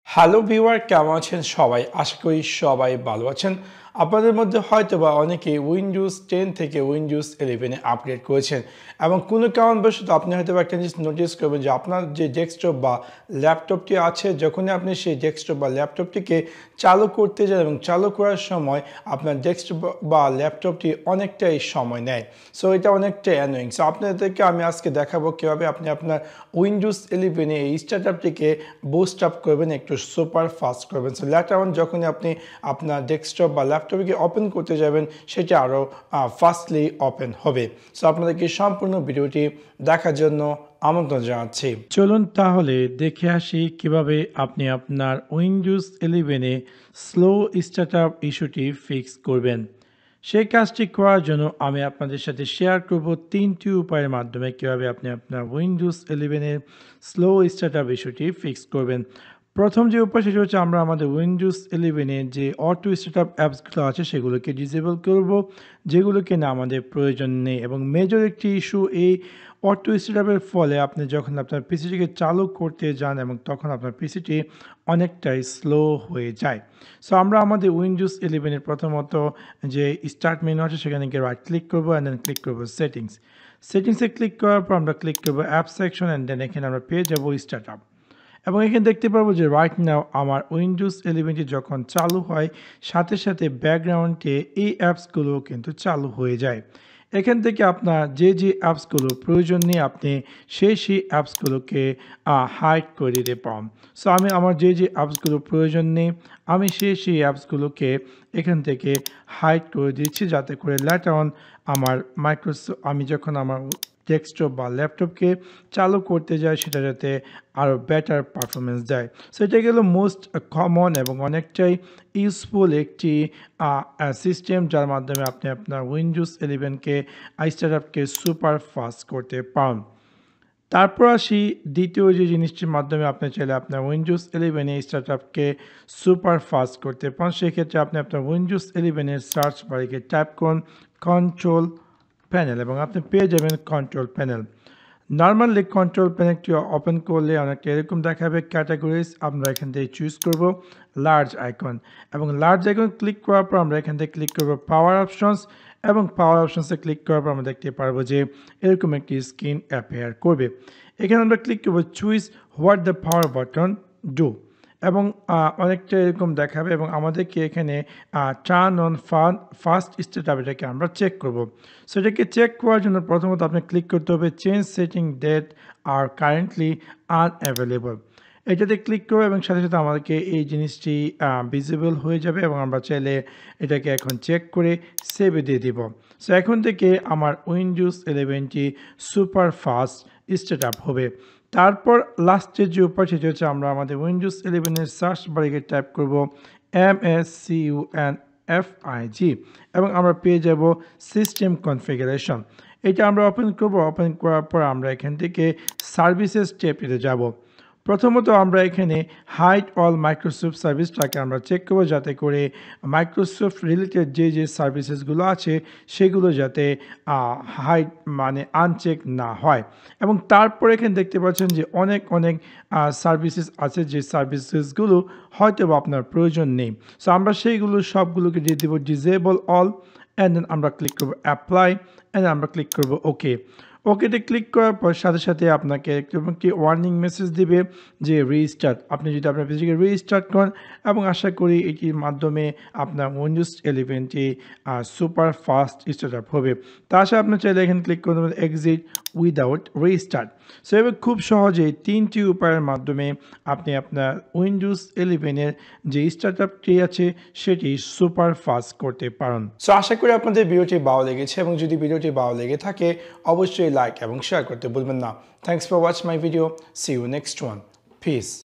Hello viewer, কেমন আছেন সবাই? আশা করি সবাই ভালো আছেন। আপনাদের মধ্যে হয়তোবা অনেকেই উইন্ডোজ 10 থেকে উইন্ডোজ 11 এ আপগ্রেড করেছেন এবং কোনো কারণবশত আপনি হয়তোবা একটা জিনিস নোটিস করবেন যে আপনার যে ডেস্কটপ বা ল্যাপটপটি আছে, যখনই আপনি সেই ডেস্কটপ বা ল্যাপটপটিকে চালু করতে যান এবং চালু করার সময় আপনার ডেস্কটপ বা ল্যাপটপটি অনেকটাই সময় নেয়। সো এটা অনেকটাই অ্যানোয়িং। সো আপনাদেরকে আমি আজকে দেখাবো কীভাবে আপনি আপনার উইন্ডোজ 11 এই স্টার্টআপটিকে বুস্ট আপ করবেন, একটু সুপার ফাস্ট করবেন। সো লেটার অন যখনই আপনি আপনার ডেস্কটপ বা ল্যাপটপকে ওপেন করতে যাবেন, সেটা আরও ফাস্টলি ওপেন হবে। সো আপনাদেরকে সম্পূর্ণ ভিডিওটি দেখার জন্য আমন্ত্রণ জানাচ্ছি। চলুন তাহলে দেখে আসি কিভাবে আপনি আপনার উইন্ডোজ 11 স্লো স্টার্টআপ ইস্যুটি ফিক্স করবেন। সেই কাজটি করার জন্য আমি আপনাদের সাথে শেয়ার করব 3টি উপায়ের মাধ্যমে কীভাবে আপনি আপনার উইন্ডোজ 11 স্লো স্টার্টআপ ইস্যুটি ফিক্স করবেন। প্রথম যে উপায় সেটা হচ্ছে আমরা আমাদের উইন্ডোজ 11 যে অটো স্টার্টআপ অ্যাপসগুলো আছে সেগুলোকে ডিসেবল করব, যেগুলোকে না আমাদের প্রয়োজন নেই। এবং মেজর একটি ইস্যু এই অটো স্টার্টআপের ফলে আপনি যখন আপনার পিসিটিকে চালু করতে যান এবং তখন আপনার পিসিটি অনেকটাই স্লো হয়ে যায়। সো আমরা আমাদের উইন্ডোজ 11 প্রথমত যে স্টার্ট মেনু আছে সেখানে গিয়ে রাইট ক্লিক করবো অ্যান্ড দেন ক্লিক করবো সেটিংসে ক্লিক করার পর আমরা ক্লিক করবো অ্যাপ সেকশন অ্যান্ড দেন এখানে আমরা পেয়ে যাবো স্টার্টআপ। এবং এখানে দেখতে পারবো যে রাইট নাও আমার উইন্ডোজ 11টি যখন চালু হয় সাথে সাথে ব্যাকগ্রাউন্ডে এই অ্যাপসগুলো কিন্তু চালু হয়ে যায়। এখান থেকে আপনার যে অ্যাপসগুলো প্রয়োজন নেই আপনি সেই অ্যাপসগুলোকে হাইড করে দিতে পারেন। সো আমি আমার যে অ্যাপসগুলো প্রয়োজন নেই আমি সেই অ্যাপসগুলোকে এখান থেকে হাইড করে দিচ্ছি, যাতে করে লেটার অন আমার আমি যখন আমার ডেস্কটপ বা ল্যাপটপকে চালু করতে যাই সেটা যাতে আরও বেটার পারফরমেন্স দেয়। সো এটা গেল মোস্ট কমন এবং অনেকটাই ইউজফুল একটি সিস্টেম, যার মাধ্যমে আপনি আপনার উইন্ডোজ 11কে স্টার্টআপকে সুপার ফাস্ট করতে পারেন। তারপর আসি দ্বিতীয় যে জিনিসটির মাধ্যমে আপনি চাইলে আপনার উইন্ডোজ 11 স্টার্টআপকে সুপার ফাস্ট করতে পারেন। সেক্ষেত্রে আপনি আপনার উইন্ডোজ 11 সার্চ বারে টাইপ করুন কন্ট্রোল প্যানেল এবং আপনি পেয়ে যাবেন কন্ট্রোল প্যানেল। নর্মালি কন্ট্রোল প্যানেলটি ওপেন করলে অনেকটা এরকম দেখাবে ক্যাটাগরিজ। আমরা এখান থেকে চুজ করব লার্জ আইকন এবং লার্জ আইকন ক্লিক করার পর আমরা এখান থেকে ক্লিক করব পাওয়ার অপশনস এবং পাওয়ার অপশনসে ক্লিক করার পর আমরা দেখতে পারবো যে এরকম একটি স্ক্রিন অ্যাপিয়ার করবে। এখানে আমরা ক্লিক করব choose what the power button do এবং অনেকটা এরকম দেখাবে এবং আমাদেরকে এখানে টার্ন অন ফাস্ট স্টার্টআপ এটাকে আমরা চেক করব। সো এটাকে চেক করার জন্য প্রথমত আপনি ক্লিক করতে হবে change setting that are currently unavailable. এটাতে ক্লিক করবো এবং সাথে সাথে আমাদেরকে এই জিনিসটি ভিজিবল হয়ে যাবে এবং আমরা চাইলে এটাকে এখন চেক করে সেভে দিয়ে দিব। সো এখন থেকে আমার উইন্ডোজ 11টি সুপার ফাস্ট স্টার্টআপ হবে। তারপর লাস্টের যে উপায় সেটা হচ্ছে আমরা আমাদের উইন্ডোজ 11 সার্চ বারে টাইপ করব MSCUNFIG এবং আমরা পেয়ে যাব সিস্টেম কনফিগারেশন। এটা আমরা ওপেন করব। ওপেন করার পর আমরা এখান থেকে সার্ভিসেস স্টেপে যাব। প্রথমত আমরা এখানে হাইড অল মাইক্রোসফট সার্ভিসটাকে আমরা চেক করবো, যাতে করে মাইক্রোসফট রিলেটেড যে সার্ভিসেসগুলো আছে সেগুলো যাতে হাইড মানে আনচেক না হয়। এবং তারপর এখানে দেখতে পাচ্ছেন যে অনেক সার্ভিসেস আছে যে সার্ভিসেসগুলো হয়তো আপনার প্রয়োজন নেই। সো আমরা সেইগুলো সবগুলোকে দিয়ে দেবো ডিসেবল অল অ্যান্ড দেন আমরা ক্লিক করবো অ্যাপ্লাই অ্যান্ড আমরা ক্লিক করবো ওকেতে ক্লিক করার পর সাথে সাথে আপনাকে একটি ওয়ার্নিং মেসেজ দিবে যে রিস্টার্ট। আপনি যদি আপনার পিসিকে রিস্টার্ট করেন এবং আশা করি এটির মাধ্যমে আপনার উইন্ডোজ 11টি সুপার ফাস্ট স্টার্টআপ হবে। তাছাড়া আপনি চাইলে এখানে ক্লিক করে দেবেন এক্সিট উইদাউট রিস্টার্ট। সো এবার খুব সহজেই 3টি উপায়ের মাধ্যমে আপনি আপনার উইন্ডোজ 11 যে স্টার্টআপটি আছে সেটি সুপার ফাস্ট করতে পারেন। সো আশা করি আপনাদের ভিডিওটি ভালো লেগেছে এবং যদি ভিডিওটি ভালো লেগে থাকে অবশ্যই লাইক এবং শেয়ার করতে ভুলবেন না। Thanks for watch my video. See you next one. Piece.